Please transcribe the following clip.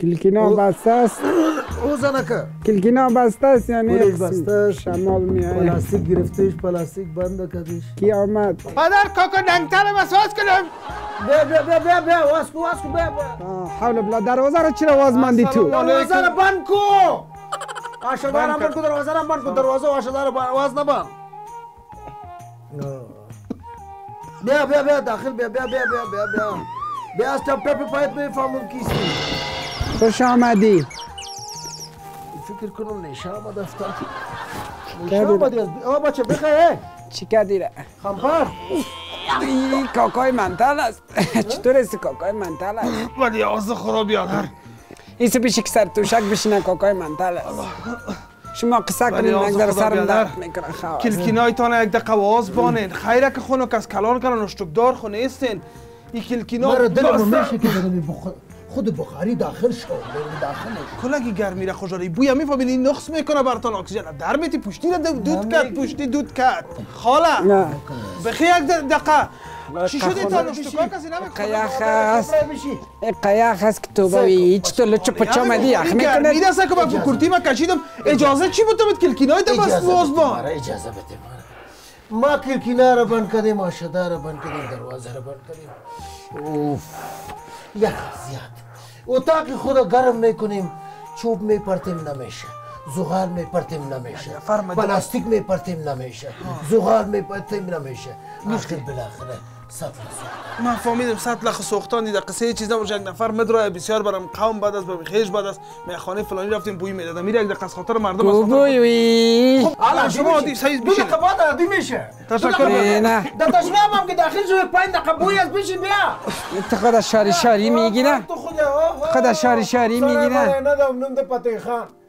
کلکینا بسته است. او زنکه کلکینا بسته است یعنی پولش بسته است. شمال میآید. پلاستیک گرفتهش پلاستیک بند کردش. کی آمد؟ پدر کاکا ننگتر مسواس کنم. بیا واسکو بیا. حول بلا دروازه رو چرا باز ماندی تو؟ دروازه رو بند کو. آشدار هم بند کو دروازه رو بند کو دروازه آشدار باز نبند. بیا داخل بیا. بیا از تپ پایت میفهمم کیستی. خوش آمدی. فکر کنم نشه آمد افتاد. نشه آمدی از بچه بخیر. چی کردی را؟ خمپر. این کاکای منتل است. چطور است کاکای منتل است؟ ولی آز خرابی آدر. ایسو پیش که سر توشک بشینه کاکای منتل است. شما قصه کنید نگذر سرم درد میکنه خواه. کلکینای تانه یک دقیقه واز بانین. خیره که خونو کس کلان کنن اشتکدار خونه استین. این کلکینا مرا دلم میشه که خود بخاری داخل شد. کلگی گرمی را خوشاری بویا میفهمین این نقص میکنه براتون اکسیژن در میتی پشتی را دود کرد خاله نه بخی یک دقیقه چی شد این تان اشتکا کسی قیاخ است این قیاخ است که تو باوی هیچ تو لچه پچه آمدی یخ میکنه گرمی دسته که با کرتی ما کشیدم اجازه چی بود تو کلکینای تا بس واز بان اجازه بده ما کلکینا را بند کردیم آشدا را بند کردیم دروازه را بند کردیم اوف یخ زیاد اتاق خود گرم میکنیم چوب میپرتیم نمیشه زغال میپرتیم نمیشه پلاستیک میپرتیم نمیشه زغال میپرتیم نمیشه مشکل بالاخره سطل سوختن من فهمیدم سطل سوختن دیده قصه چیز نباشه یک نفر مدرای بسیار برام قوم بعد از بخیش بعد از میخانه فلانی رفتیم بوی میدادم میره یک دقیقه از خاطر مردم از بوی وی حالا شما عادی سایز دو دقیقه بعد عادی میشه تشکر نه در تشنام هم که داخل شده 5 دقیقه بوی از بشین بیا تو خود شاری میگی نه تو خود خود شاری میگی نه ندم نم ده پته خان